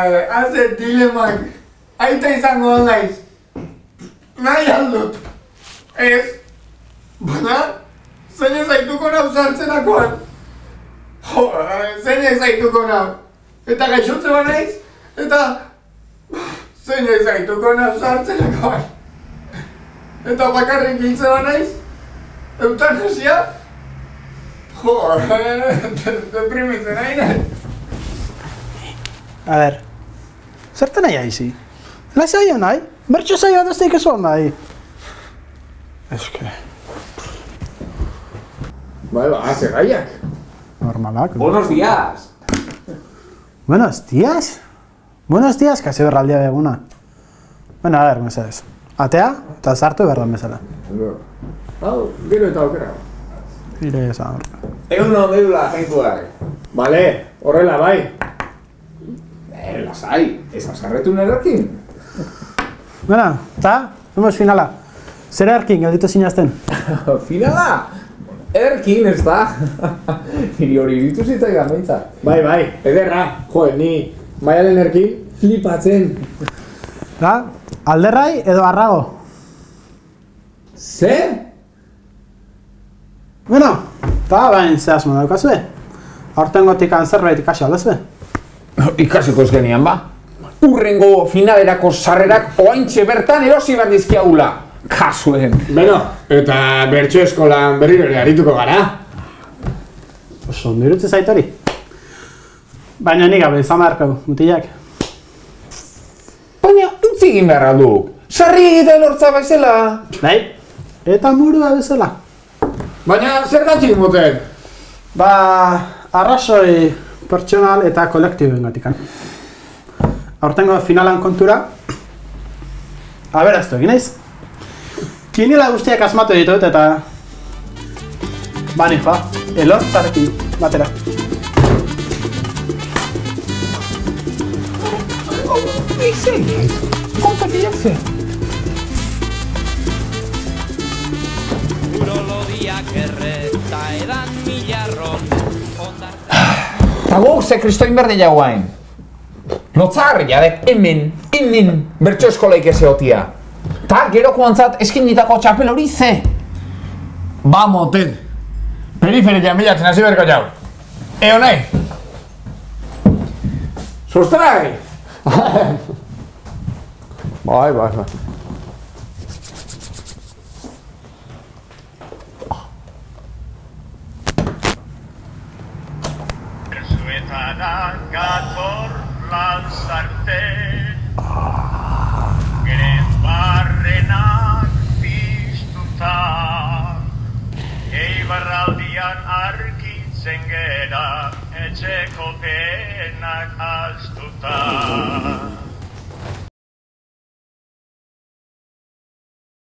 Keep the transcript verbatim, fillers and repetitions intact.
haze dilemak. Aita izango naiz. Nahi aldut. Ez. Baina, zein ez zaituko nau sartzerakoan. Jo, zein ez zaituko nau. Eta gaixotze ba naiz. Eta zein ez zaituko nau sartzerakoan. Eta bakarrik hiltze ba naiz. Eutanasia. Jo, deprimitzen nahi. A ver, zertan nahi haizi? Lazi aio nahi? Bertxo zaio adazteik ez hon nahi? Eske... Bai, ba, haze gaiak. Normalak. Buenos días. Buenos días? Buenos días, kasi berraldia beguna. Bueno, a ver, mesedez. Atea, eta zartu berdan bezala. Hau, gero eta aukera. Ire esan. Egun no medula, jaintuak. Bale, horrela bai. Eh, lasai, ez azarretu nerrekin. Bueno, eta, hemos finala. Zer erkin, gelditu zinazten? Finala? Erkin, ez da? Niri hori ditu zitzaidan behintzat. Bai, bai, ederra. Jo, ni maialen erkin flipatzen. Da, alderrai edo arrago? Zer? Bueno, eta bain zehazmo daukazue. Aurtengotik zerbait ikasi aldezue. Ikasiko ez genian ba. Urrengo finalerako sarrerak oaintxe bertan erosi behar dizkiagula. Kasuen. Beno, eta bertso eskolan berriro ere arituko gara. Oso, nirutze zait hori. Baina nik gabe izan beharko, mutilak. Baina, utzi egin beharra duk. Sarri egiten hortza bezala. Bai, eta murua bezala. Baina, zer gatzik moten? Ba, arrazoi pertsonal eta kolektiboen gatikan. Aurtengo finalan kontura, aberaztu egin naiz. Kinila guztiak asmatu ditut eta... Bani joa, elortzarekin batera. Eta guk ze kristoin berde jaguain. Lotzarri jadek hemen, hemen bertso eskolaik ez egotia. Ta geroko antzat eskinitako txapel hori ze. Ba, moten. Periferian bilatzen hasi berko jau. Eo nahi? Sustrai! Bai, bai, bai. Zuetanak gator lanzarte Geren barrenak piztuta Eibarraldian arkitzen gera Etxeko penak aztuta